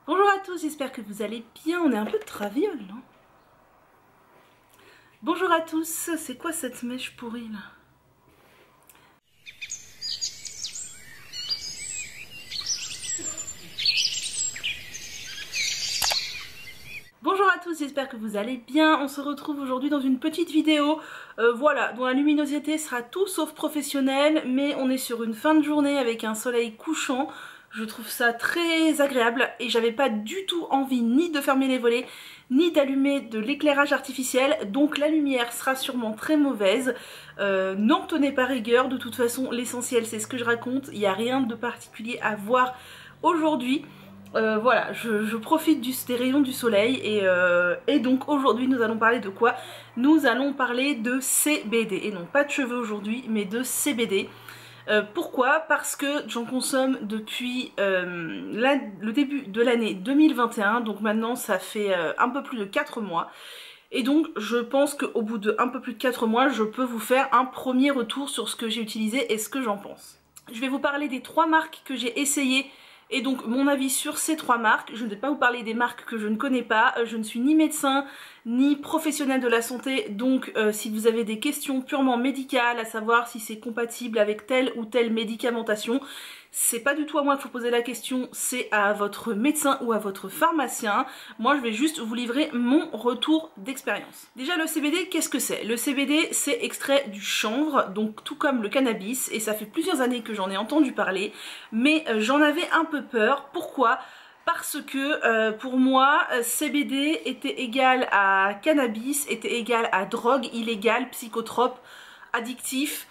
Bonjour à tous, j'espère que vous allez bien. On est un peu de traviole, non? Bonjour à tous, c'est quoi cette mèche pourrie là? Bonjour à tous, j'espère que vous allez bien. On se retrouve aujourd'hui dans une petite vidéo, voilà, dont la luminosité sera tout sauf professionnelle, mais on est sur une fin de journée avec un soleil couchant. Je trouve ça très agréable et j'avais pas du tout envie ni de fermer les volets, ni d'allumer de l'éclairage artificiel, donc la lumière sera sûrement très mauvaise. N'en tenez pas rigueur, de toute façon l'essentiel c'est ce que je raconte, il n'y a rien de particulier à voir aujourd'hui. Voilà, je profite des rayons du soleil et donc aujourd'hui nous allons parler de quoi? Nous allons parler de CBD, et non pas de cheveux aujourd'hui, mais de CBD. Pourquoi? Parce que j'en consomme depuis le début de l'année 2021, donc maintenant ça fait un peu plus de 4 mois. Et donc je pense qu'au bout de un peu plus de 4 mois, je peux vous faire un premier retour sur ce que j'ai utilisé et ce que j'en pense. Je vais vous parler des 3 marques que j'ai essayées et donc mon avis sur ces 3 marques. Je ne vais pas vous parler des marques que je ne connais pas, je ne suis ni médecin ni professionnel de la santé, donc si vous avez des questions purement médicales, à savoir si c'est compatible avec telle ou telle médicamentation, c'est pas du tout à moi qu'il faut poser la question, c'est à votre médecin ou à votre pharmacien. Moi je vais juste vous livrer mon retour d'expérience. Déjà le CBD, qu'est-ce que c'est? Le CBD c'est extrait du chanvre, donc tout comme le cannabis, et ça fait plusieurs années que j'en ai entendu parler, mais j'en avais un peu peur. Pourquoi? Parce que pour moi, CBD était égal à cannabis, était égal à drogue illégale, psychotrope, addictif,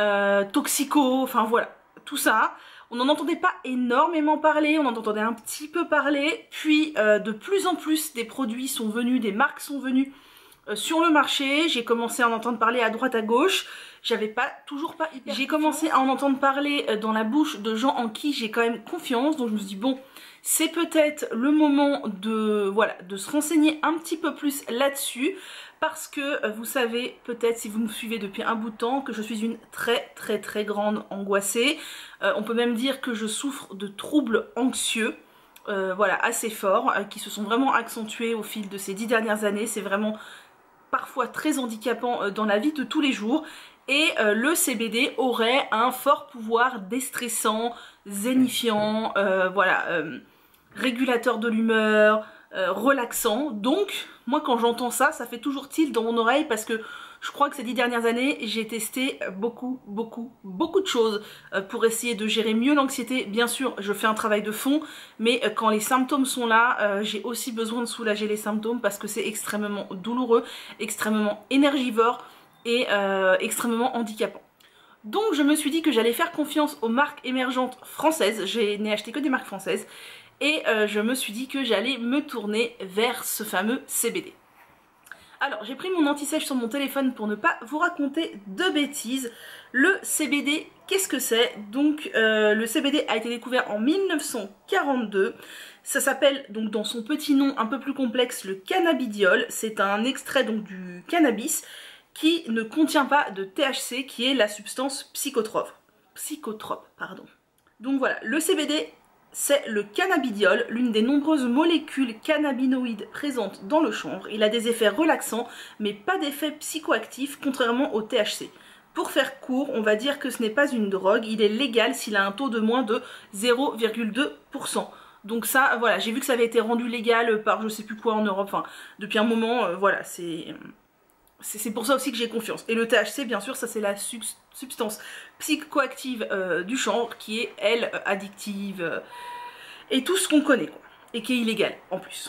toxico, enfin voilà, tout ça. On n'en entendait pas énormément parler, on en entendait un petit peu parler, puis de plus en plus des produits sont venus, des marques sont venues sur le marché. J'ai commencé à en entendre parler à droite à gauche, j'avais toujours pas hyper J'ai commencé à en entendre parler dans la bouche de gens en qui j'ai quand même confiance, donc je me suis dit bon, c'est peut-être le moment de, voilà, de se renseigner un petit peu plus là-dessus, parce que vous savez peut-être, si vous me suivez depuis un bout de temps, que je suis une très grande angoissée. On peut même dire que je souffre de troubles anxieux, voilà, assez forts, qui se sont vraiment accentués au fil de ces 10 dernières années. C'est vraiment parfois très handicapant dans la vie de tous les jours. Et le CBD aurait un fort pouvoir déstressant, zénifiant, voilà, régulateur de l'humeur, relaxant. Donc moi quand j'entends ça, ça fait toujours tilt dans mon oreille, parce que je crois que ces 10 dernières années, j'ai testé beaucoup de choses pour essayer de gérer mieux l'anxiété. Bien sûr, je fais un travail de fond, mais quand les symptômes sont là, j'ai aussi besoin de soulager les symptômes, parce que c'est extrêmement douloureux, extrêmement énergivore et extrêmement handicapant. Donc je me suis dit que j'allais faire confiance aux marques émergentes françaises. Je n'ai acheté que des marques françaises. Et je me suis dit que j'allais me tourner vers ce fameux CBD. Alors j'ai pris mon anti-sèche sur mon téléphone pour ne pas vous raconter de bêtises. Le CBD, qu'est-ce que c'est? Donc le CBD a été découvert en 1942. Ça s'appelle donc dans son petit nom un peu plus complexe le cannabidiol. C'est un extrait donc du cannabis qui ne contient pas de THC, qui est la substance psychotrope. Pardon. Donc voilà, le CBD c'est le cannabidiol, l'une des nombreuses molécules cannabinoïdes présentes dans le chanvre. Il a des effets relaxants, mais pas d'effets psychoactifs, contrairement au THC. Pour faire court, on va dire que ce n'est pas une drogue, il est légal s'il a un taux de moins de 0,2%. Donc ça, voilà, j'ai vu que ça avait été rendu légal par je sais plus quoi en Europe, enfin, depuis un moment, voilà, c'est pour ça aussi que j'ai confiance. Et le THC, bien sûr, ça c'est la substance psychoactive du chanvre, qui est, elle, addictive, et tout ce qu'on connaît, quoi, et qui est illégal en plus.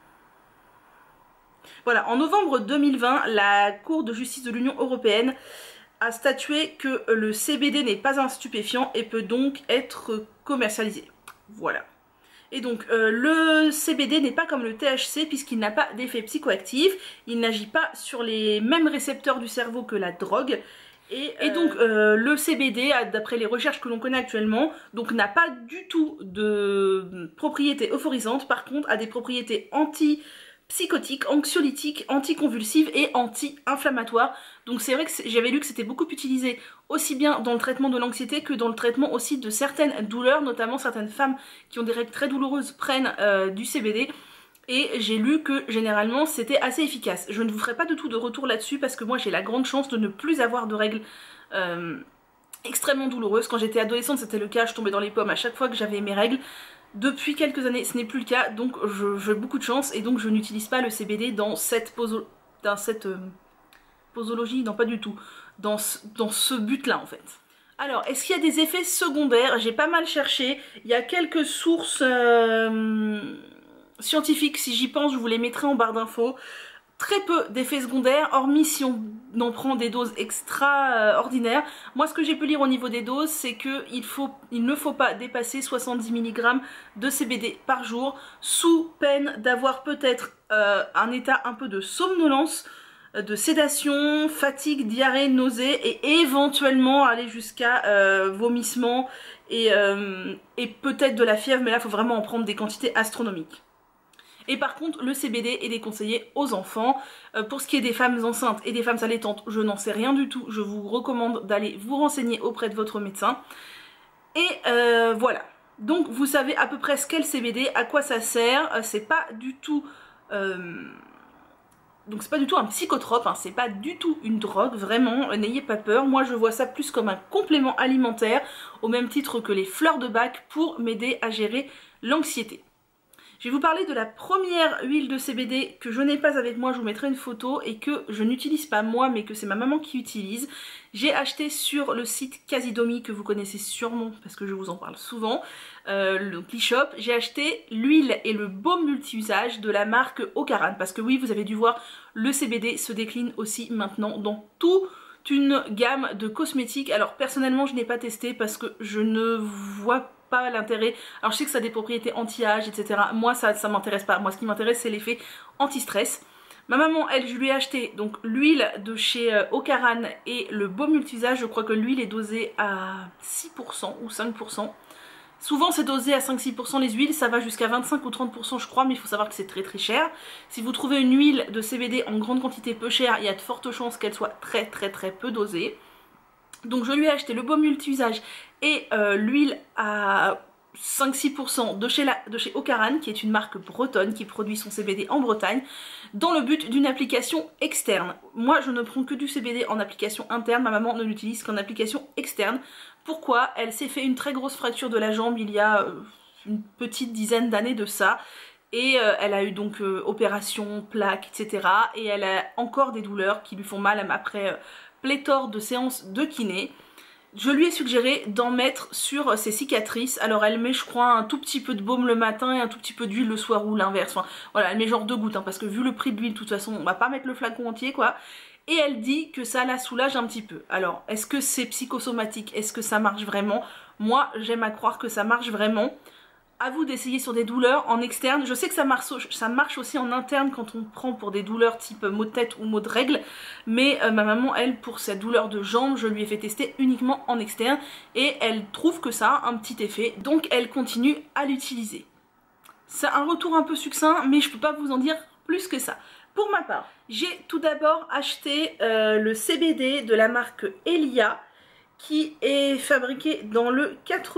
Voilà, en novembre 2020, la Cour de justice de l'Union européenne a statué que le CBD n'est pas un stupéfiant et peut donc être commercialisé. Voilà. Et donc le CBD n'est pas comme le THC, puisqu'il n'a pas d'effet psychoactif, il n'agit pas sur les mêmes récepteurs du cerveau que la drogue. Et donc le CBD, d'après les recherches que l'on connaît actuellement, donc n'a pas du tout de propriétés euphorisantes, par contre a des propriétés psychotique, anxiolytique, anticonvulsive et anti-inflammatoire. Donc c'est vrai que j'avais lu que c'était beaucoup utilisé aussi bien dans le traitement de l'anxiété que dans le traitement aussi de certaines douleurs, notamment certaines femmes qui ont des règles très douloureuses prennent du CBD. Et j'ai lu que généralement c'était assez efficace. Je ne vous ferai pas du tout de retour là-dessus parce que moi j'ai la grande chance de ne plus avoir de règles extrêmement douloureuses. Quand j'étais adolescente c'était le cas, je tombais dans les pommes à chaque fois que j'avais mes règles. Depuis quelques années ce n'est plus le cas, donc j'ai beaucoup de chance et donc je n'utilise pas le CBD dans cette posologie, non pas du tout, dans ce but-là en fait. Alors, est-ce qu'il y a des effets secondaires? J'ai pas mal cherché, il y a quelques sources scientifiques, si j'y pense, je vous les mettrai en barre d'infos. Très peu d'effets secondaires, hormis si on en prend des doses extraordinaires. Moi, ce que j'ai pu lire au niveau des doses, c'est qu'il ne faut pas dépasser 70 mg de CBD par jour, sous peine d'avoir peut-être un état un peu de somnolence, de sédation, fatigue, diarrhée, nausée et éventuellement aller jusqu'à vomissement et peut-être de la fièvre, mais là il faut vraiment en prendre des quantités astronomiques. Et par contre le CBD est déconseillé aux enfants. Pour ce qui est des femmes enceintes et des femmes allaitantes, je n'en sais rien du tout, je vous recommande d'aller vous renseigner auprès de votre médecin. Et voilà, donc vous savez à peu près ce qu'est le CBD, à quoi ça sert, c'est pas du tout... Donc c'est pas du tout un psychotrope, hein, c'est pas du tout une drogue, vraiment, n'ayez pas peur. Moi je vois ça plus comme un complément alimentaire, au même titre que les fleurs de bac, pour m'aider à gérer l'anxiété. Je vais vous parler de la première huile de CBD que je n'ai pas avec moi, je vous mettrai une photo, et que je n'utilise pas moi mais que c'est ma maman qui utilise. J'ai acheté sur le site Casidomi que vous connaissez sûrement parce que je vous en parle souvent, le e-shop. J'ai acheté l'huile et le baume multi-usage de la marque Ocaran parce que oui, vous avez dû voir, le CBD se décline aussi maintenant dans toute une gamme de cosmétiques. Alors personnellement je n'ai pas testé parce que je ne vois pas l'intérêt. Alors je sais que ça a des propriétés anti-âge, etc. Moi ça m'intéresse pas. Moi ce qui m'intéresse c'est l'effet anti-stress. Ma maman, elle, je lui ai acheté donc l'huile de chez Ocaran et le baume multi-usage. Je crois que l'huile est dosée à 6% ou 5%. Souvent c'est dosé à 5-6% les huiles, ça va jusqu'à 25 ou 30% je crois, mais il faut savoir que c'est très très cher. Si vous trouvez une huile de CBD en grande quantité peu chère, il y a de fortes chances qu'elle soit très très très peu dosée. Donc je lui ai acheté le baume multi-usage et l'huile à 5-6% de chez Ocaran, qui est une marque bretonne qui produit son CBD en Bretagne, dans le but d'une application externe. Moi je ne prends que du CBD en application interne, ma maman ne l'utilise qu'en application externe. Pourquoi? Elle s'est fait une très grosse fracture de la jambe il y a une petite dizaine d'années de ça. Et elle a eu donc opération, plaques, etc. Et elle a encore des douleurs qui lui font mal après pléthore de séances de kiné. Je lui ai suggéré d'en mettre sur ses cicatrices. Alors elle met je crois un tout petit peu de baume le matin et un tout petit peu d'huile le soir ou l'inverse. Enfin, voilà, elle met genre 2 gouttes hein, parce que vu le prix de l'huile de toute façon on va pas mettre le flacon entier quoi. Et elle dit que ça la soulage un petit peu. Alors est-ce que c'est psychosomatique? Est-ce que ça marche vraiment? Moi j'aime à croire que ça marche vraiment. À vous d'essayer sur des douleurs en externe. Je sais que ça marche aussi en interne quand on prend pour des douleurs type maux de tête ou maux de règles. Mais ma maman, elle, pour sa douleur de jambe, je lui ai fait tester uniquement en externe. Et elle trouve que ça a un petit effet. Donc elle continue à l'utiliser. C'est un retour un peu succinct, mais je peux pas vous en dire plus que ça. Pour ma part, j'ai tout d'abord acheté le CBD de la marque Elia, qui est fabriqué dans le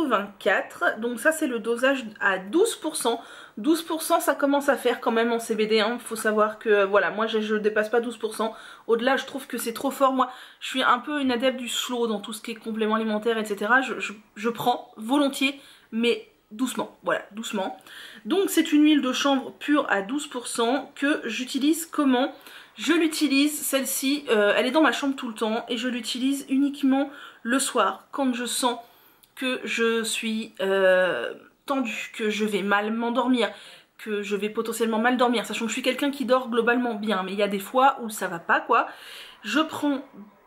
84, donc ça c'est le dosage à 12%. 12% ça commence à faire quand même en CBD, hein. Faut savoir que voilà, moi je dépasse pas 12%, au-delà je trouve que c'est trop fort. Moi je suis un peu une adepte du slow dans tout ce qui est complément alimentaire, etc. Je prends volontiers, mais doucement, voilà, doucement. Donc c'est une huile de chanvre pure à 12% que j'utilise comment? Je l'utilise, celle-ci, elle est dans ma chambre tout le temps et je l'utilise uniquement le soir quand je sens que je suis tendue, que je vais mal m'endormir, que je vais potentiellement mal dormir, sachant que je suis quelqu'un qui dort globalement bien, mais il y a des fois où ça va pas quoi. Je prends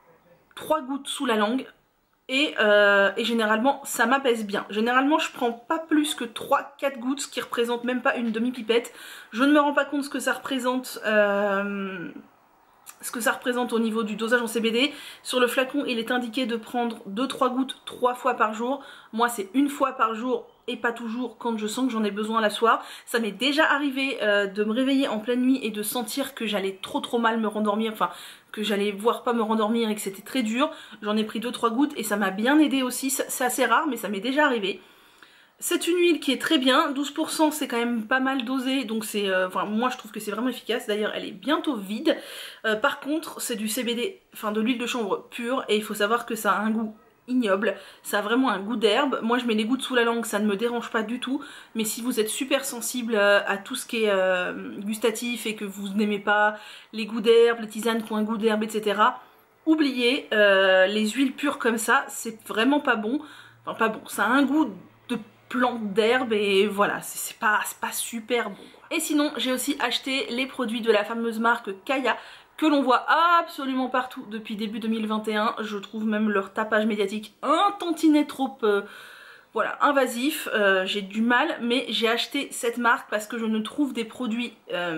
3 gouttes sous la langue et généralement ça m'apaise bien. Généralement je prends pas plus que 3-4 gouttes, ce qui représente même pas une demi-pipette. Je ne me rends pas compte ce que ça représente ce que ça représente au niveau du dosage en CBD. Sur le flacon, il est indiqué de prendre 2-3 gouttes 3 fois par jour. Moi, c'est 1 fois par jour et pas toujours quand je sens que j'en ai besoin la soir. Ça m'est déjà arrivé de me réveiller en pleine nuit et de sentir que j'allais trop mal me rendormir, enfin que j'allais voir pas me rendormir et que c'était très dur. J'en ai pris 2-3 gouttes et ça m'a bien aidé aussi. C'est assez rare mais ça m'est déjà arrivé. C'est une huile qui est très bien, 12% c'est quand même pas mal dosé, donc c'est, enfin moi je trouve que c'est vraiment efficace, d'ailleurs elle est bientôt vide. Par contre c'est du CBD, enfin de l'huile de chanvre pure, et il faut savoir que ça a un goût ignoble, ça a vraiment un goût d'herbe. Moi je mets les gouttes sous la langue, ça ne me dérange pas du tout, mais si vous êtes super sensible à tout ce qui est gustatif et que vous n'aimez pas les goûts d'herbe, les tisanes qui ont un goût d'herbe, etc., oubliez, les huiles pures comme ça, c'est vraiment pas bon, enfin pas bon, ça a un goût de plante d'herbe et voilà, c'est pas super bon. Et sinon j'ai aussi acheté les produits de la fameuse marque Kaya que l'on voit absolument partout depuis début 2021. Je trouve même leur tapage médiatique un tantinet trop voilà, invasif. J'ai du mal, mais j'ai acheté cette marque parce que je ne trouve des produits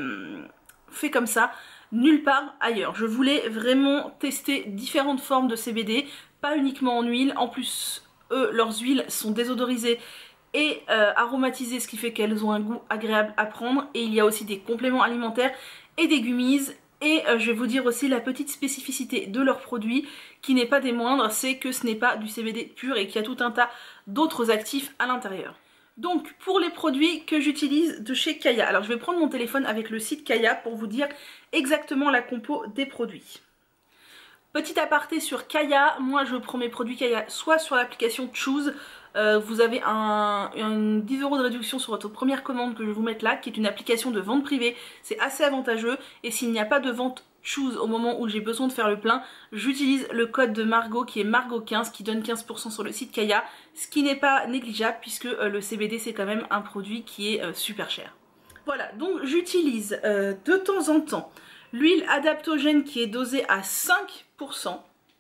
faits comme ça nulle part ailleurs. Je voulais vraiment tester différentes formes de CBD, pas uniquement en huile. En plus, eux, leurs huiles sont désodorisées et aromatisées, ce qui fait qu'elles ont un goût agréable à prendre. Et il y a aussi des compléments alimentaires et des gummies. Et je vais vous dire aussi la petite spécificité de leurs produits, qui n'est pas des moindres, c'est que ce n'est pas du CBD pur et qu'il y a tout un tas d'autres actifs à l'intérieur. Donc pour les produits que j'utilise de chez Kaya, alors je vais prendre mon téléphone avec le site Kaya pour vous dire exactement la compo des produits. Petit aparté sur Kaya, moi je prends mes produits Kaya soit sur l'application Choose, vous avez un 10 € de réduction sur votre première commande que je vais vous mettre là, qui est une application de vente privée, c'est assez avantageux, et s'il n'y a pas de vente Choose au moment où j'ai besoin de faire le plein, j'utilise le code de Margot qui est Margot15 qui donne 15% sur le site Kaya, ce qui n'est pas négligeable puisque le CBD c'est quand même un produit qui est super cher. Voilà, donc j'utilise de temps en temps l'huile adaptogène qui est dosée à 5%,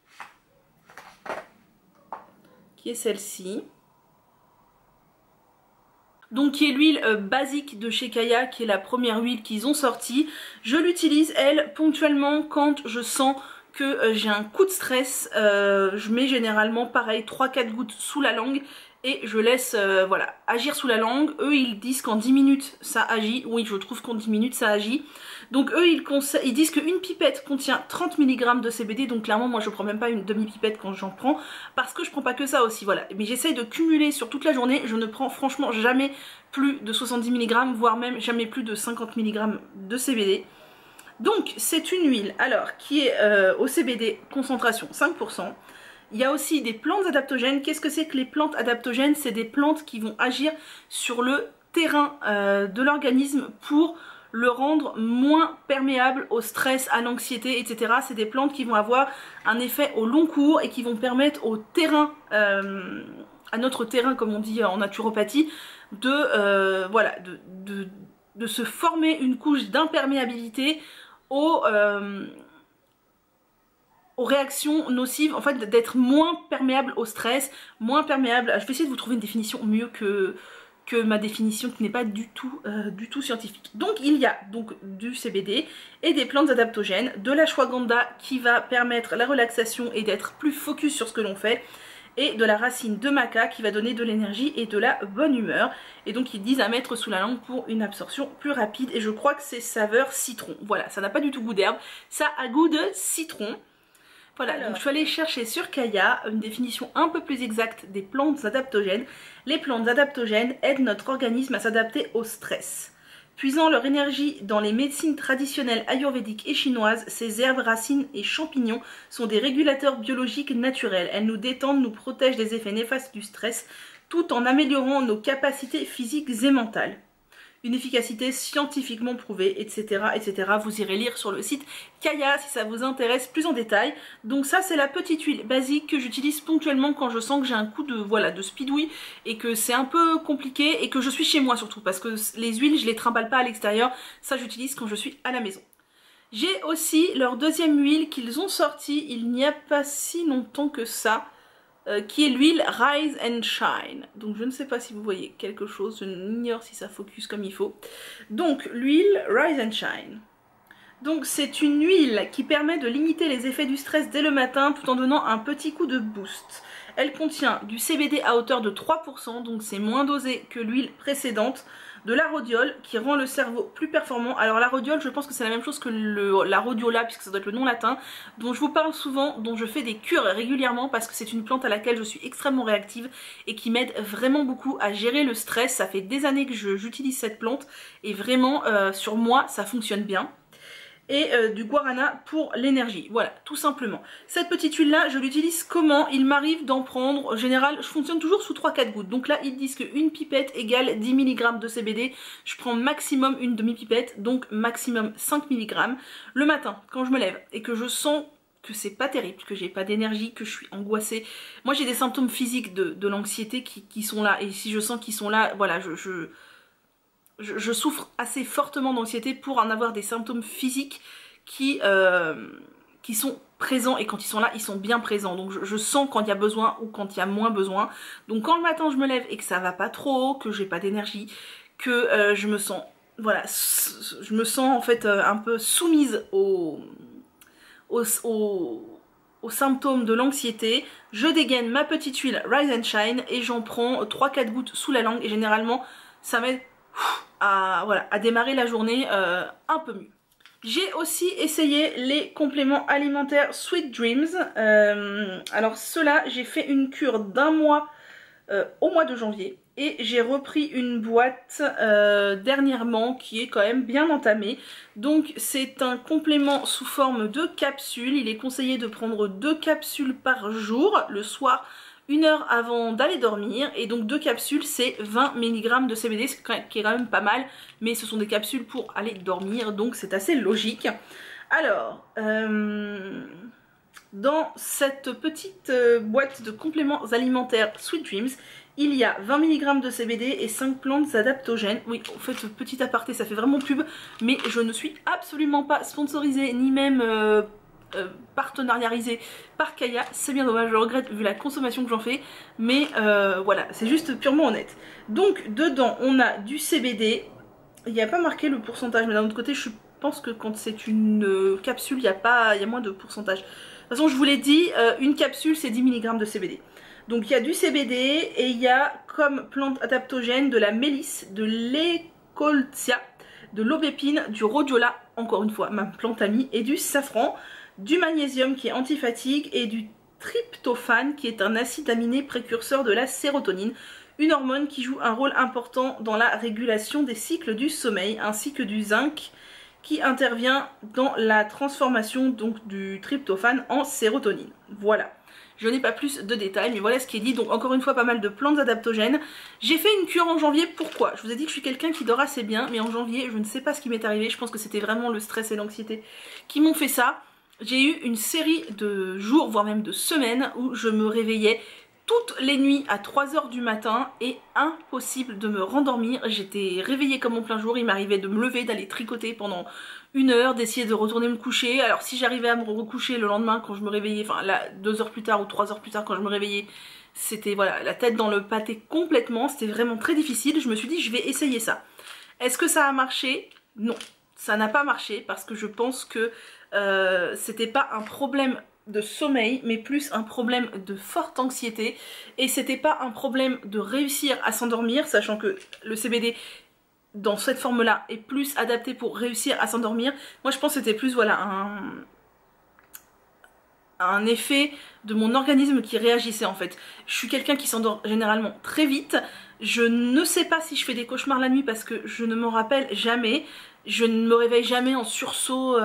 qui est celle-ci. Donc qui est l'huile basique de chez Kaya, qui est la première huile qu'ils ont sortie. Je l'utilise, elle, ponctuellement quand je sens que j'ai un coup de stress. Je mets généralement pareil 3-4 gouttes sous la langue et je laisse voilà, agir sous la langue. Eux ils disent qu'en 10 minutes ça agit. Oui, je trouve qu'en 10 minutes ça agit. Donc eux ils disent qu'une pipette contient 30 mg de CBD, donc clairement moi je prends même pas une demi-pipette quand j'en prends, parce que je prends pas que ça aussi, voilà. Mais j'essaye de cumuler sur toute la journée, je ne prends franchement jamais plus de 70 mg, voire même jamais plus de 50 mg de CBD. Donc c'est une huile alors qui est au CBD concentration 5%. Il y a aussi des plantes adaptogènes. Qu'est-ce que c'est que les plantes adaptogènes? C'est des plantes qui vont agir sur le terrain de l'organisme pour le rendre moins perméable au stress, à l'anxiété, etc. C'est des plantes qui vont avoir un effet au long cours et qui vont permettre au terrain, à notre terrain comme on dit en naturopathie, de, voilà, de se former une couche d'imperméabilité aux réactions nocives, en fait d'être moins perméable au stress, moins perméable. Je vais essayer de vous trouver une définition mieux que ma définition qui n'est pas du tout scientifique. Donc il y a donc du CBD et des plantes adaptogènes, de l'ashwagandha qui va permettre la relaxation et d'être plus focus sur ce que l'on fait, et de la racine de maca qui va donner de l'énergie et de la bonne humeur. Et donc ils disent à mettre sous la langue pour une absorption plus rapide, et je crois que c'est saveur citron. Voilà, ça n'a pas du tout goût d'herbe, ça a goût de citron. Voilà, alors, donc je suis allée chercher sur Kaya une définition un peu plus exacte des plantes adaptogènes. Les plantes adaptogènes aident notre organisme à s'adapter au stress. Puisant leur énergie dans les médecines traditionnelles ayurvédiques et chinoises, ces herbes, racines et champignons sont des régulateurs biologiques naturels. Elles nous détendent, nous protègent des effets néfastes du stress, tout en améliorant nos capacités physiques et mentales. Une efficacité scientifiquement prouvée, etc., etc. Vous irez lire sur le site Kaya si ça vous intéresse plus en détail. Donc ça c'est la petite huile basique que j'utilise ponctuellement quand je sens que j'ai un coup de, voilà, de speedouille et que c'est un peu compliqué et que je suis chez moi surtout, parce que les huiles je les trimballe pas à l'extérieur, ça j'utilise quand je suis à la maison. J'ai aussi leur deuxième huile qu'ils ont sortie il n'y a pas si longtemps que ça, qui est l'huile Rise and Shine. Donc je ne sais pas si vous voyez quelque chose, je n'ignore si ça focus comme il faut. Donc l'huile Rise and Shine. Donc c'est une huile qui permet de limiter les effets du stress dès le matin tout en donnant un petit coup de boost. Elle contient du CBD à hauteur de 3%, donc c'est moins dosé que l'huile précédente, de la rhodiole qui rend le cerveau plus performant. Alors la rhodiole, je pense que c'est la même chose que la rhodiola, puisque ça doit être le nom latin, dont je vous parle souvent, dont je fais des cures régulièrement parce que c'est une plante à laquelle je suis extrêmement réactive et qui m'aide vraiment beaucoup à gérer le stress. Ça fait des années que j'utilise cette plante et vraiment sur moi ça fonctionne bien. Et du guarana pour l'énergie, voilà, tout simplement. Cette petite huile là, je l'utilise comment? Il m'arrive d'en prendre, en général, je fonctionne toujours sous 3-4 gouttes. Donc là, ils disent qu'une pipette égale 10 mg de CBD. Je prends maximum une demi-pipette, donc maximum 5 mg. Le matin, quand je me lève et que je sens que c'est pas terrible, que j'ai pas d'énergie, que je suis angoissée. Moi, j'ai des symptômes physiques de l'anxiété qui sont là. Et si je sens qu'ils sont là, voilà, je souffre assez fortement d'anxiété pour en avoir des symptômes physiques qui sont présents, et quand ils sont là, ils sont bien présents. Donc je sens quand il y a besoin ou quand il y a moins besoin. Donc quand le matin je me lève et que ça va pas trop, que j'ai pas d'énergie, que je me sens, voilà, je me sens en fait un peu soumise aux symptômes de l'anxiété, je dégaine ma petite huile Rise and Shine et j'en prends 3-4 gouttes sous la langue et généralement ça m'aide voilà, à démarrer la journée un peu mieux. J'ai aussi essayé les compléments alimentaires Sweet Dreams. Alors ceux-là, j'ai fait une cure d'un mois au mois de janvier. Et j'ai repris une boîte dernièrement qui est quand même bien entamée. Donc c'est un complément sous forme de capsules. Il est conseillé de prendre 2 capsules par jour, le soir, 1 heure avant d'aller dormir. Et donc 2 capsules, c'est 20 mg de CBD, ce qui est quand même pas mal. Mais ce sont des capsules pour aller dormir, donc c'est assez logique. Alors, dans cette petite boîte de compléments alimentaires Sweet Dreams, il y a 20 mg de CBD et 5 plantes adaptogènes. Oui, en fait, petit aparté, ça fait vraiment pub, mais je ne suis absolument pas sponsorisée, ni même partenariarisée par Kaya. C'est bien dommage, je regrette vu la consommation que j'en fais, mais voilà, c'est juste purement honnête. Donc, dedans, on a du CBD. Il n'y a pas marqué le pourcentage, mais d'un autre côté, je pense que quand c'est une capsule, il y a moins de pourcentage. De toute façon, je vous l'ai dit, une capsule, c'est 10 mg de CBD. Donc il y a du CBD et il y a comme plante adaptogène de la mélisse, de l'écoltia, de l'aubépine, du rhodiola, encore une fois ma plante amie, et du safran, du magnésium qui est antifatigue et du tryptophane qui est un acide aminé précurseur de la sérotonine, une hormone qui joue un rôle important dans la régulation des cycles du sommeil, ainsi que du zinc qui intervient dans la transformation donc du tryptophane en sérotonine. Voilà. Je n'ai pas plus de détails, mais voilà ce qui est dit. Donc encore une fois, pas mal de plantes adaptogènes. J'ai fait une cure en janvier, pourquoi? Je vous ai dit que je suis quelqu'un qui dort assez bien, mais en janvier, je ne sais pas ce qui m'est arrivé. Je pense que c'était vraiment le stress et l'anxiété qui m'ont fait ça. J'ai eu une série de jours, voire même de semaines, où je me réveillais toutes les nuits à 3 h du matin et impossible de me rendormir. J'étais réveillée comme en plein jour, il m'arrivait de me lever, d'aller tricoter pendant 1 heure, d'essayer de retourner me coucher. Alors si j'arrivais à me recoucher le lendemain quand je me réveillais, enfin là 2 heures plus tard ou 3 heures plus tard quand je me réveillais, c'était voilà, la tête dans le pâté complètement, c'était vraiment très difficile. Je me suis dit je vais essayer ça. Est-ce que ça a marché? Non, ça n'a pas marché parce que je pense que c'était pas un problème de sommeil, mais plus un problème de forte anxiété, et c'était pas un problème de réussir à s'endormir, sachant que le CBD dans cette forme là est plus adapté pour réussir à s'endormir. Moi je pense que c'était plus voilà un effet de mon organisme qui réagissait en fait. Je suis quelqu'un qui s'endort généralement très vite, je ne sais pas si je fais des cauchemars la nuit parce que je ne m'en rappelle jamais, je ne me réveille jamais en sursaut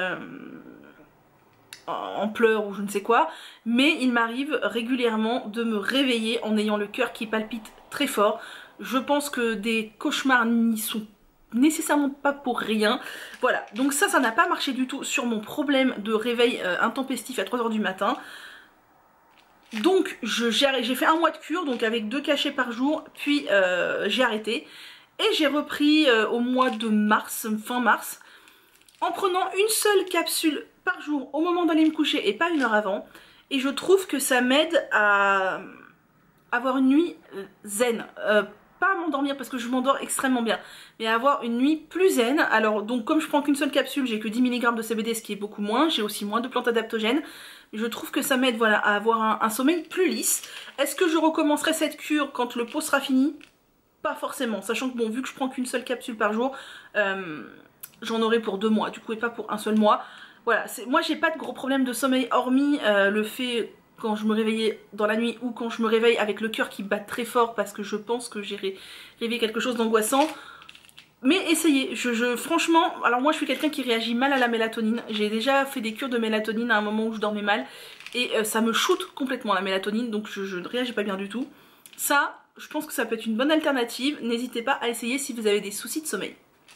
en pleurs ou je ne sais quoi, mais il m'arrive régulièrement de me réveiller en ayant le cœur qui palpite très fort. Je pense que des cauchemars n'y sont nécessairement pas pour rien. Voilà, donc ça n'a pas marché du tout sur mon problème de réveil intempestif à 3 h du matin. Donc j'ai fait 1 mois de cure, donc avec 2 cachets par jour, puis j'ai arrêté. Et j'ai repris au mois de mars, fin mars, en prenant une seule capsule par jour au moment d'aller me coucher et pas 1 heure avant. Et je trouve que ça m'aide à avoir une nuit zen. pas à m'endormir parce que je m'endors extrêmement bien, mais à avoir une nuit plus zen. Alors donc comme je prends qu'une seule capsule, j'ai que 10 mg de CBD, ce qui est beaucoup moins, j'ai aussi moins de plantes adaptogènes. Je trouve que ça m'aide voilà, à avoir un sommeil plus lisse. Est-ce que je recommencerai cette cure quand le pot sera fini? Pas forcément, sachant que bon, vu que je prends qu'une seule capsule par jour, j'en aurai pour 2 mois, du coup et pas pour un seul mois. Voilà, moi j'ai pas de gros problèmes de sommeil hormis le fait quand je me réveillais dans la nuit ou quand je me réveille avec le cœur qui bat très fort parce que je pense que j'ai rêvé quelque chose d'angoissant. Mais essayez, franchement, alors moi je suis quelqu'un qui réagit mal à la mélatonine. J'ai déjà fait des cures de mélatonine à un moment où je dormais mal et ça me shoot complètement la mélatonine, donc je ne réagis pas bien du tout. Ça, je pense que ça peut être une bonne alternative, n'hésitez pas à essayer si vous avez des soucis de sommeil.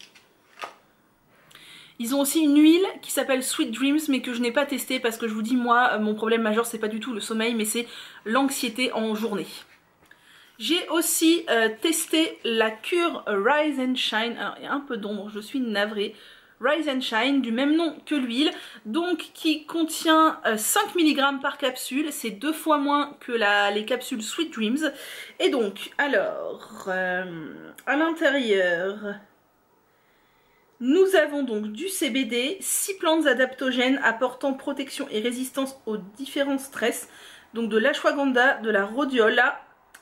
Ils ont aussi une huile qui s'appelle Sweet Dreams mais que je n'ai pas testée parce que je vous dis moi mon problème majeur c'est pas du tout le sommeil mais c'est l'anxiété en journée. J'ai aussi testé la cure Rise and Shine, alors il y a un peu d'ombre, je suis navrée. Rise and Shine du même nom que l'huile, donc qui contient 5 mg par capsule, c'est 2 fois moins que les capsules Sweet Dreams. Et donc alors à l'intérieur nous avons donc du CBD, 6 plantes adaptogènes apportant protection et résistance aux différents stress, donc de l'ashwagandha, de la rhodiola,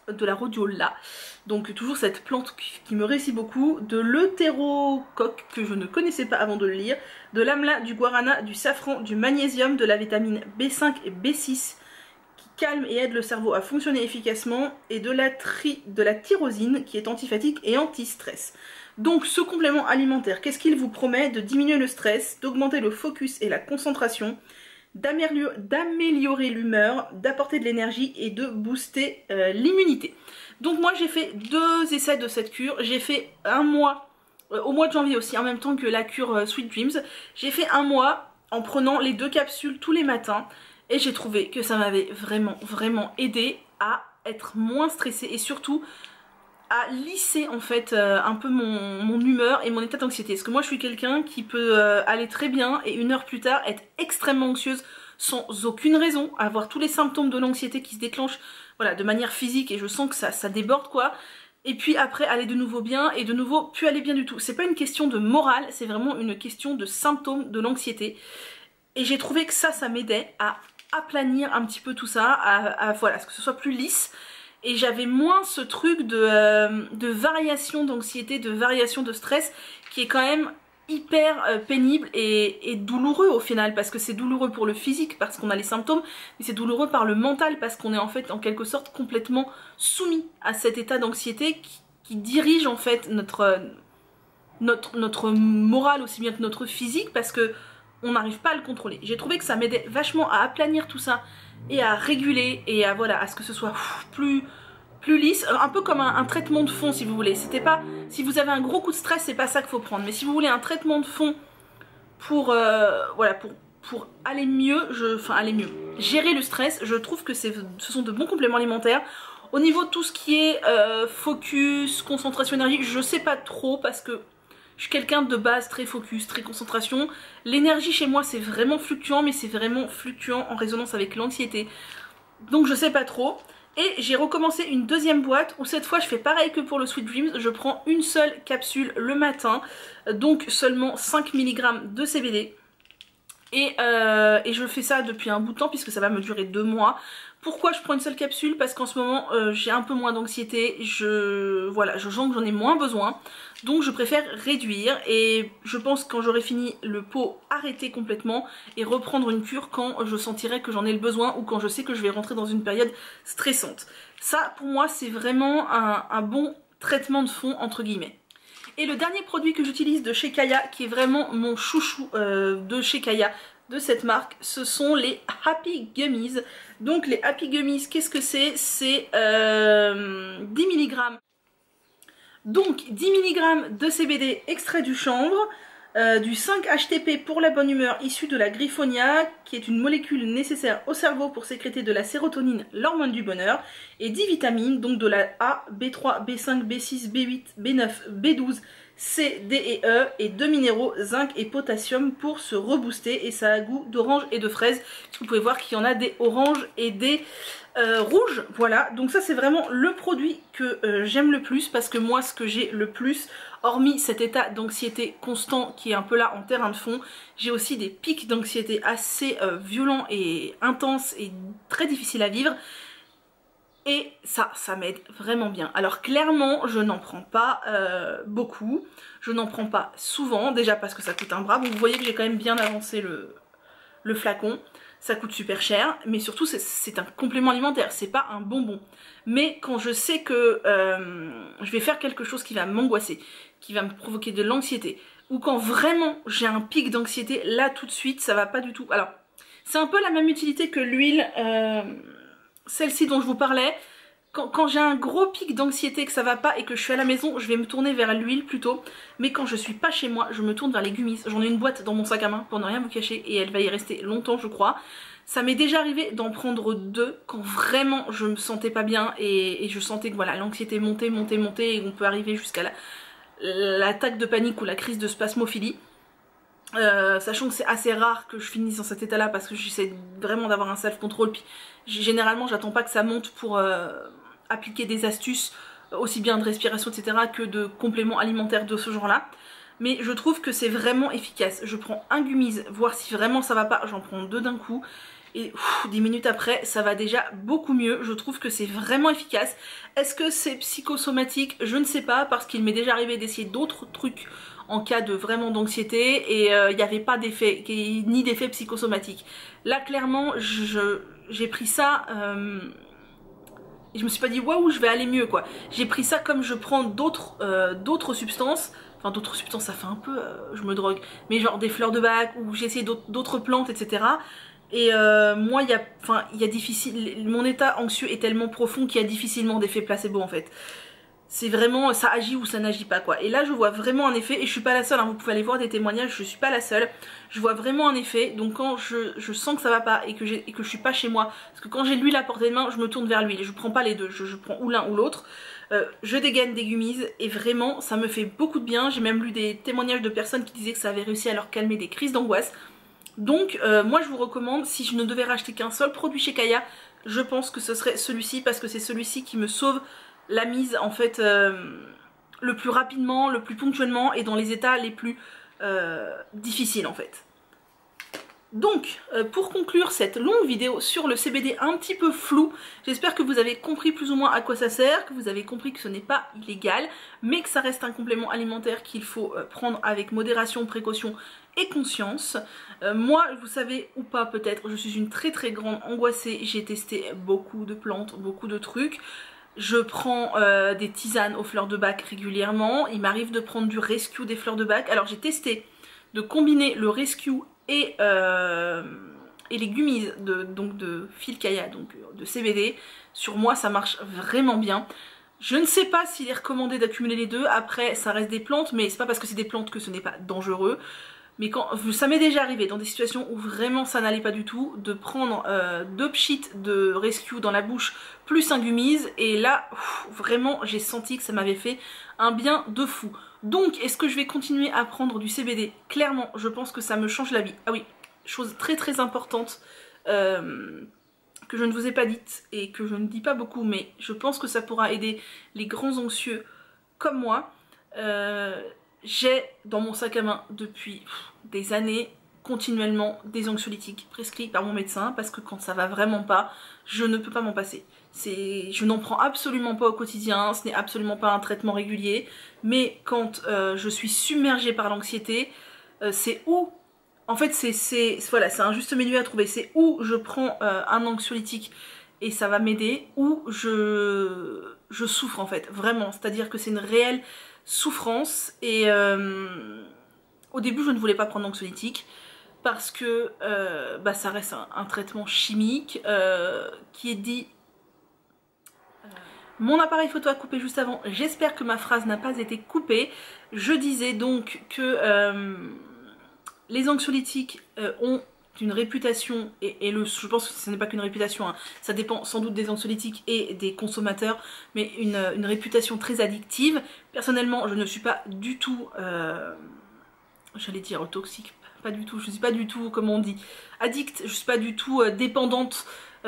donc toujours cette plante qui me réussit beaucoup, de l'eutérocoque que je ne connaissais pas avant de le lire, de l'amla, du guarana, du safran, du magnésium, de la vitamine B5 et B6 qui calme et aide le cerveau à fonctionner efficacement, et de la tyrosine qui est antifatigue et anti-stress. Donc ce complément alimentaire, qu'est-ce qu'il vous promet? De diminuer le stress, d'augmenter le focus et la concentration, d'améliorer l'humeur, d'apporter de l'énergie et de booster l'immunité. Donc moi j'ai fait 2 essais de cette cure, j'ai fait un mois, au mois de janvier aussi, en même temps que la cure Sweet Dreams, j'ai fait un mois en prenant les 2 capsules tous les matins et j'ai trouvé que ça m'avait vraiment aidé à être moins stressée et surtout à lisser en fait un peu mon humeur et mon état d'anxiété. Parce que moi je suis quelqu'un qui peut aller très bien et 1 heure plus tard être extrêmement anxieuse sans aucune raison, avoir tous les symptômes de l'anxiété qui se déclenchent voilà, de manière physique et je sens que ça déborde quoi. Et puis après aller de nouveau bien et de nouveau plus aller bien du tout. C'est pas une question de morale, c'est vraiment une question de symptômes de l'anxiété. Et j'ai trouvé que ça m'aidait à aplanir un petit peu tout ça, voilà, à ce que ce soit plus lisse. Et j'avais moins ce truc de variation d'anxiété, de variation de stress qui est quand même hyper pénible et douloureux au final, parce que c'est douloureux pour le physique parce qu'on a les symptômes, mais c'est douloureux par le mental parce qu'on est en fait en quelque sorte complètement soumis à cet état d'anxiété qui dirige en fait notre morale aussi bien que notre physique parce que on n'arrive pas à le contrôler. J'ai trouvé que ça m'aidait vachement à aplanir tout ça et à réguler et à voilà à ce que ce soit plus lisse, un peu comme un traitement de fond si vous voulez. C'était pas, si vous avez un gros coup de stress, c'est pas ça qu'il faut prendre, mais si vous voulez un traitement de fond pour voilà pour aller mieux, gérer le stress, je trouve que ce sont de bons compléments alimentaires. Au niveau de tout ce qui est focus, concentration, énergie, je sais pas trop parce que je suis quelqu'un de base très focus, très concentration. L'énergie chez moi c'est vraiment fluctuant, mais c'est vraiment fluctuant en résonance avec l'anxiété. Donc je sais pas trop. Et j'ai recommencé une 2e boîte où cette fois je fais pareil que pour le Sweet Dreams. Je prends une seule capsule le matin, donc seulement 5 mg de CBD. Et je fais ça depuis un bout de temps puisque ça va me durer 2 mois. Pourquoi je prends une seule capsule? Parce qu'en ce moment j'ai un peu moins d'anxiété, voilà, je sens que j'en ai moins besoin. Donc je préfère réduire et je pense que quand j'aurai fini le pot, arrêter complètement et reprendre une cure quand je sentirai que j'en ai le besoin ou quand je sais que je vais rentrer dans une période stressante. Ça pour moi c'est vraiment un bon traitement de fond entre guillemets. Et le dernier produit que j'utilise de chez Kaya, qui est vraiment mon chouchou de chez Kaya, de cette marque, ce sont les Happy Gummies. Donc les Happy Gummies, qu'est-ce que c'est? C'est 10 mg. Donc 10 mg de CBD extrait du chanvre, du 5-HTP pour la bonne humeur issu de la griffonia, qui est une molécule nécessaire au cerveau pour sécréter de la sérotonine, l'hormone du bonheur, et 10 vitamines, donc de la A, B3, B5, B6, B8, B9, B12, C, D et E, et 2 minéraux, zinc et potassium pour se rebooster, et ça a goût d'orange et de fraise. Vous pouvez voir qu'il y en a des oranges et des rouges, voilà. Donc ça c'est vraiment le produit que j'aime le plus, parce que moi ce que j'ai le plus, hormis cet état d'anxiété constant qui est un peu là en terrain de fond, j'ai aussi des pics d'anxiété assez violents et intenses et très difficiles à vivre. Et ça m'aide vraiment bien. Alors clairement, je n'en prends pas beaucoup, je n'en prends pas souvent, déjà parce que ça coûte un bras. Vous voyez que j'ai quand même bien avancé le flacon, ça coûte super cher, mais surtout c'est un complément alimentaire, c'est pas un bonbon. Mais quand je sais que je vais faire quelque chose qui va m'angoisser, qui va me provoquer de l'anxiété, ou quand vraiment j'ai un pic d'anxiété, là tout de suite ça va pas du tout. Alors c'est un peu la même utilité que l'huile, celle-ci dont je vous parlais. Quand j'ai un gros pic d'anxiété, que ça va pas et que je suis à la maison, je vais me tourner vers l'huile plutôt. Mais quand je suis pas chez moi, je me tourne vers les gummies. J'en ai une boîte dans mon sac à main pour ne rien vous cacher et elle va y rester longtemps je crois. Ça m'est déjà arrivé d'en prendre 2 quand vraiment je me sentais pas bien et je sentais que voilà, l'anxiété montait et on peut arriver jusqu'à l'attaque de panique ou la crise de spasmophilie. Sachant que c'est assez rare que je finisse dans cet état là parce que j'essaie vraiment d'avoir un self-control, puis généralement j'attends pas que ça monte pour appliquer des astuces aussi bien de respiration etc que de compléments alimentaires de ce genre là, mais je trouve que c'est vraiment efficace. Je prends un gummies, voir si vraiment ça va pas, j'en prends 2 d'un coup et 10 minutes après ça va déjà beaucoup mieux. Je trouve que c'est vraiment efficace. Est-ce que c'est psychosomatique? Je ne sais pas, parce qu'il m'est déjà arrivé d'essayer d'autres trucs en cas de vraiment d'anxiété et il n'y avait pas d'effet, ni d'effet psychosomatique. Là clairement j'ai pris ça et je me suis pas dit waouh je vais aller mieux quoi. J'ai pris ça comme je prends d'autres substances. Enfin d'autres substances, ça fait un peu je me drogue, mais genre des fleurs de bac ou j'ai essayé d'autres plantes etc. Et moi il y a difficile, mon état anxieux est tellement profond qu'il y a difficilement d'effet placebo en fait. C'est vraiment, ça agit ou ça n'agit pas quoi. Et là je vois vraiment un effet, et je suis pas la seule, hein, vous pouvez aller voir des témoignages, je suis pas la seule. Je vois vraiment un effet, donc quand je sens que ça va pas et que je suis pas chez moi, parce que quand j'ai l'huile à portée de main, je me tourne vers l'huile, je prends pas les deux, je prends ou l'un ou l'autre. Je dégaine des gummies et vraiment ça me fait beaucoup de bien. J'ai même lu des témoignages de personnes qui disaient que ça avait réussi à leur calmer des crises d'angoisse. Donc moi je vous recommande, si je ne devais racheter qu'un seul produit chez Kaya, je pense que ce serait celui-ci, parce que c'est celui-ci qui me sauve la mise en fait le plus rapidement, le plus ponctuellement et dans les états les plus difficiles en fait. Donc pour conclure cette longue vidéo sur le CBD un petit peu flou, j'espère que vous avez compris plus ou moins à quoi ça sert, que vous avez compris que ce n'est pas illégal, mais que ça reste un complément alimentaire qu'il faut prendre avec modération, précaution et conscience. Moi, vous savez ou pas peut-être, je suis une très grande angoissée, j'ai testé beaucoup de plantes, beaucoup de trucs. Je prends des tisanes aux fleurs de bac régulièrement. Il m'arrive de prendre du rescue des fleurs de bac. Alors j'ai testé de combiner le rescue et les gummies de Phil Kaya, donc de CBD. Sur moi ça marche vraiment bien. Je ne sais pas s'il est recommandé d'accumuler les deux. Après ça reste des plantes, mais c'est pas parce que c'est des plantes que ce n'est pas dangereux. Mais quand ça m'est déjà arrivé dans des situations où vraiment ça n'allait pas du tout, de prendre 2 pchits de rescue dans la bouche plus un gummies, et là vraiment j'ai senti que ça m'avait fait un bien de fou. Donc est-ce que je vais continuer à prendre du CBD? Clairement je pense que ça me change la vie. Ah oui, chose très importante que je ne vous ai pas dite et que je ne dis pas beaucoup, mais je pense que ça pourra aider les grands anxieux comme moi. J'ai dans mon sac à main depuis des années continuellement des anxiolytiques prescrits par mon médecin, parce que quand ça va vraiment pas, je ne peux pas m'en passer. Je n'en prends absolument pas au quotidien, ce n'est absolument pas un traitement régulier, mais quand je suis submergée par l'anxiété, c'est où, en fait voilà, c'est un juste milieu à trouver, c'est où je prends un anxiolytique et ça va m'aider, ou je souffre en fait, vraiment, c'est-à-dire que c'est une réelle souffrance. Et au début je ne voulais pas prendre d'anxiolytique parce que ça reste un traitement chimique qui est dit... Mon appareil photo a coupé juste avant, j'espère que ma phrase n'a pas été coupée. Je disais donc que les anxiolytiques ont d'une réputation, je pense que ce n'est pas qu'une réputation, hein, ça dépend sans doute des anxiolytiques et des consommateurs, mais une réputation très addictive. Personnellement, je ne suis pas du tout, j'allais dire toxique, pas du tout, je ne suis pas du tout, comment on dit, addict, je ne suis pas du tout dépendante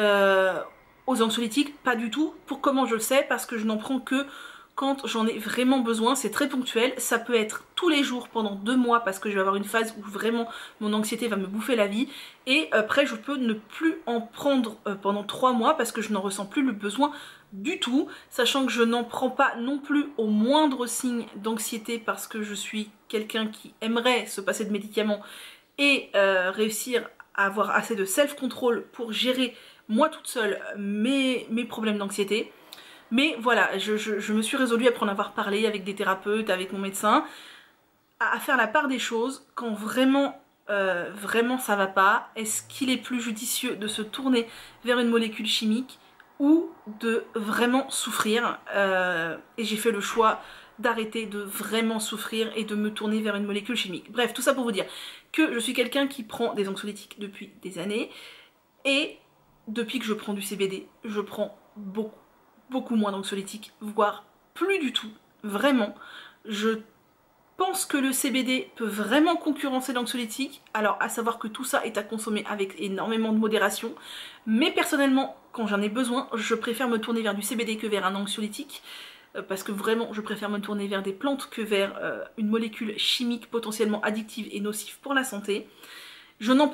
aux anxiolytiques, pas du tout. Pour comment je le sais? Parce que je n'en prends que quand j'en ai vraiment besoin, c'est très ponctuel, ça peut être tous les jours pendant 2 mois parce que je vais avoir une phase où vraiment mon anxiété va me bouffer la vie, et après je peux ne plus en prendre pendant 3 mois parce que je n'en ressens plus le besoin du tout, sachant que je n'en prends pas non plus au moindre signe d'anxiété parce que je suis quelqu'un qui aimerait se passer de médicaments et réussir à avoir assez de self-control pour gérer moi toute seule mes problèmes d'anxiété. Mais voilà, je me suis résolue après en avoir parlé avec des thérapeutes, avec mon médecin, à faire la part des choses quand vraiment, vraiment ça va pas. Est-ce qu'il est plus judicieux de se tourner vers une molécule chimique ou de vraiment souffrir, et j'ai fait le choix d'arrêter de vraiment souffrir et de me tourner vers une molécule chimique. Bref, tout ça pour vous dire que je suis quelqu'un qui prend des anxiolytiques depuis des années, et depuis que je prends du CBD, je prends beaucoup moins d'anxiolytiques, voire plus du tout, vraiment. Je pense que le CBD peut vraiment concurrencer l'anxiolytique, alors à savoir que tout ça est à consommer avec énormément de modération, mais personnellement, quand j'en ai besoin, je préfère me tourner vers du CBD que vers un anxiolytique, parce que vraiment, je préfère me tourner vers des plantes que vers une molécule chimique potentiellement addictive et nocive pour la santé. Je ne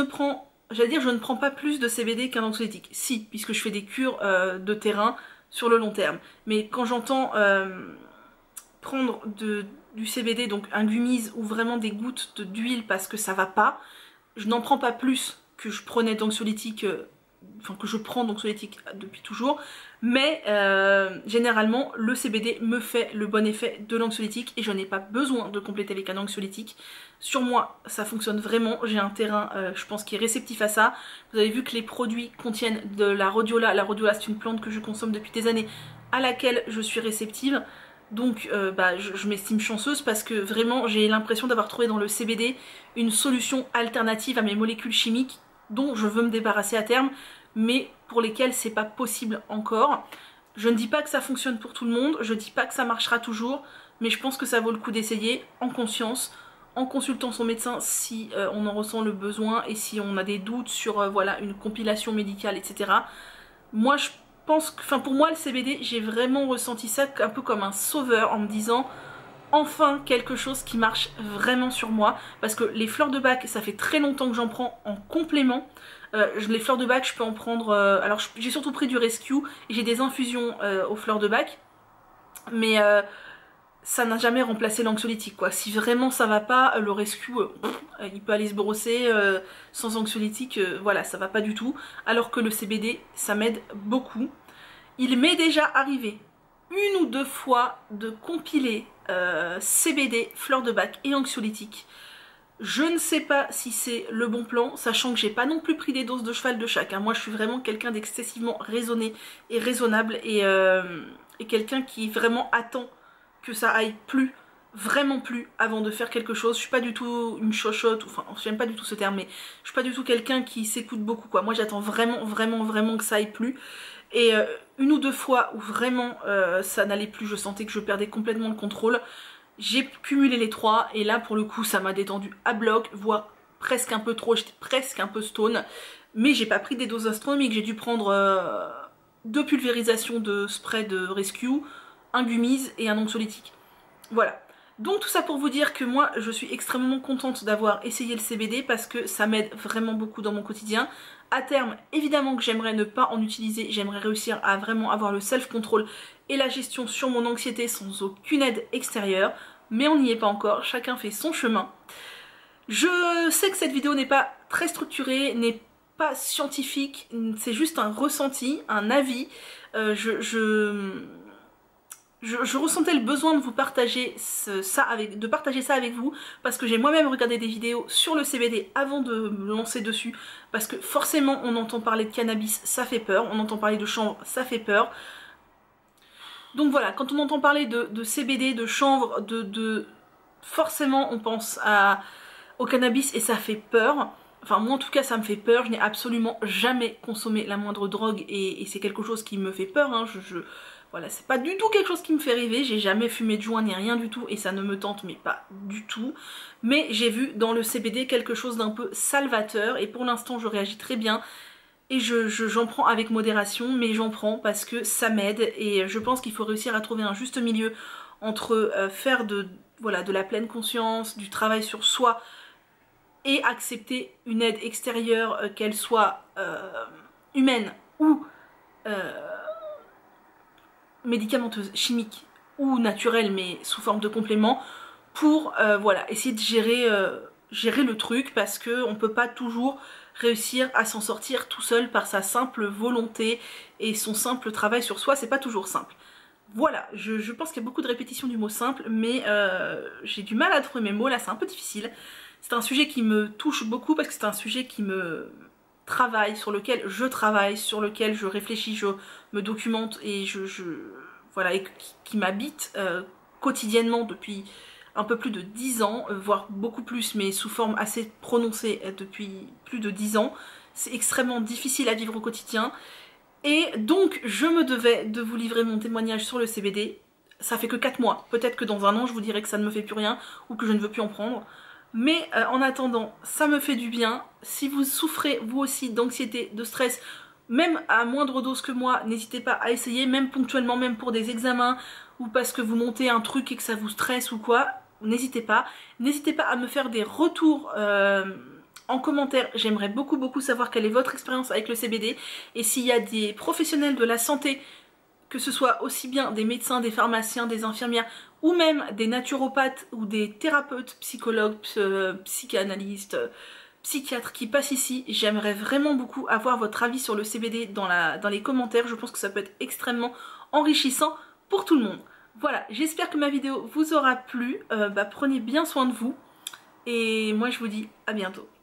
prends pas plus de CBD qu'un anxiolytique, si, puisque je fais des cures de terrain sur le long terme. Mais quand j'entends prendre du CBD, donc un gummies ou vraiment des gouttes d'huile parce que ça va pas, je n'en prends pas plus que je prenais d'anxiolytiques, enfin que je prends d'anxiolytiques depuis toujours, mais généralement le CBD me fait le bon effet de l'anxiolytique et je n'ai pas besoin de compléter avec un anxiolytique. Sur moi ça fonctionne vraiment, j'ai un terrain je pense qui est réceptif à ça. Vous avez vu que les produits contiennent de la rhodiola. La rhodiola c'est une plante que je consomme depuis des années à laquelle je suis réceptive, donc je m'estime chanceuse parce que vraiment j'ai l'impression d'avoir trouvé dans le CBD une solution alternative à mes molécules chimiques dont je veux me débarrasser à terme, mais pour lesquelles c'est pas possible encore. Je ne dis pas que ça fonctionne pour tout le monde, je dis pas que ça marchera toujours, mais je pense que ça vaut le coup d'essayer en conscience, en consultant son médecin si on en ressent le besoin et si on a des doutes sur voilà, une compilation médicale, etc. Moi je pense que, enfin pour moi le CBD, j'ai vraiment ressenti ça un peu comme un sauveur en me disant enfin quelque chose qui marche vraiment sur moi, parce que les fleurs de bac ça fait très longtemps que j'en prends en complément. Les fleurs de bac je peux en prendre, alors j'ai surtout pris du rescue et j'ai des infusions aux fleurs de bac, mais ça n'a jamais remplacé l'anxiolytique quoi. Si vraiment ça va pas, le rescue il peut aller se brosser sans anxiolytique, voilà ça va pas du tout, alors que le CBD ça m'aide beaucoup. Il m'est déjà arrivé 1 ou 2 fois de compiler CBD, fleurs de bac et anxiolytique. Je ne sais pas si c'est le bon plan, sachant que j'ai pas non plus pris des doses de cheval de chaque, hein. Moi je suis vraiment quelqu'un d'excessivement raisonné et raisonnable, et quelqu'un qui vraiment attend que ça aille plus, vraiment plus, avant de faire quelque chose. Je suis pas du tout une chochotte, enfin j'aime pas du tout ce terme, mais je suis pas du tout quelqu'un qui s'écoute beaucoup quoi. Moi j'attends vraiment que ça aille plus. Et 1 ou 2 fois où vraiment ça n'allait plus, je sentais que je perdais complètement le contrôle, j'ai cumulé les 3 et là pour le coup ça m'a détendu à bloc, voire presque un peu trop, j'étais presque un peu stone, mais j'ai pas pris des doses astronomiques, j'ai dû prendre 2 pulvérisations de spray de rescue, un gummies et un anxiolytique. Voilà. Donc tout ça pour vous dire que moi je suis extrêmement contente d'avoir essayé le CBD parce que ça m'aide vraiment beaucoup dans mon quotidien. À terme, évidemment que j'aimerais ne pas en utiliser, j'aimerais réussir à vraiment avoir le self-control et la gestion sur mon anxiété sans aucune aide extérieure, mais on n'y est pas encore, chacun fait son chemin. Je sais que cette vidéo n'est pas très structurée, n'est pas scientifique, c'est juste un ressenti, un avis. Je ressentais le besoin de vous partager ça avec vous, parce que j'ai moi-même regardé des vidéos sur le CBD avant de me lancer dessus, parce que forcément on entend parler de cannabis, ça fait peur, on entend parler de chanvre, ça fait peur. Donc voilà, quand on entend parler de CBD, de chanvre, forcément on pense au cannabis et ça fait peur. Enfin moi en tout cas ça me fait peur, je n'ai absolument jamais consommé la moindre drogue et c'est quelque chose qui me fait peur, hein. Voilà, c'est pas du tout quelque chose qui me fait rêver, j'ai jamais fumé de joint ni rien du tout et ça ne me tente mais pas du tout. Mais j'ai vu dans le CBD quelque chose d'un peu salvateur et pour l'instant je réagis très bien. Et j'en prends avec modération, mais j'en prends parce que ça m'aide et je pense qu'il faut réussir à trouver un juste milieu entre faire voilà, de la pleine conscience, du travail sur soi et accepter une aide extérieure, qu'elle soit humaine ou médicamenteuse, chimique ou naturelle mais sous forme de complément pour voilà, essayer de gérer le truc parce qu'on peut pas toujours réussir à s'en sortir tout seul par sa simple volonté et son simple travail sur soi, c'est pas toujours simple. Voilà, je pense qu'il y a beaucoup de répétitions du mot simple, mais j'ai du mal à trouver mes mots, là c'est un peu difficile. C'est un sujet qui me touche beaucoup parce que c'est un sujet qui me travaille, sur lequel je travaille, sur lequel je réfléchis, je me documente et voilà, et qui m'habite quotidiennement depuis un peu plus de 10 ans, voire beaucoup plus, mais sous forme assez prononcée depuis plus de 10 ans. C'est extrêmement difficile à vivre au quotidien. Et donc, je me devais de vous livrer mon témoignage sur le CBD. Ça fait que 4 mois. Peut-être que dans un an, je vous dirai que ça ne me fait plus rien ou que je ne veux plus en prendre. Mais en attendant, ça me fait du bien. Si vous souffrez, vous aussi, d'anxiété, de stress, même à moindre dose que moi, n'hésitez pas à essayer, même ponctuellement, même pour des examens, ou parce que vous montez un truc et que ça vous stresse ou quoi. N'hésitez pas. N'hésitez pas à me faire des retours en commentaire. J'aimerais beaucoup savoir quelle est votre expérience avec le CBD et s'il y a des professionnels de la santé, que ce soit aussi bien des médecins, des pharmaciens, des infirmières ou même des naturopathes ou des thérapeutes, psychologues, psychanalystes, psychiatres qui passent ici. J'aimerais vraiment beaucoup avoir votre avis sur le CBD dans les commentaires. Je pense que ça peut être extrêmement enrichissant pour tout le monde. Voilà, j'espère que ma vidéo vous aura plu. Prenez bien soin de vous et moi je vous dis à bientôt.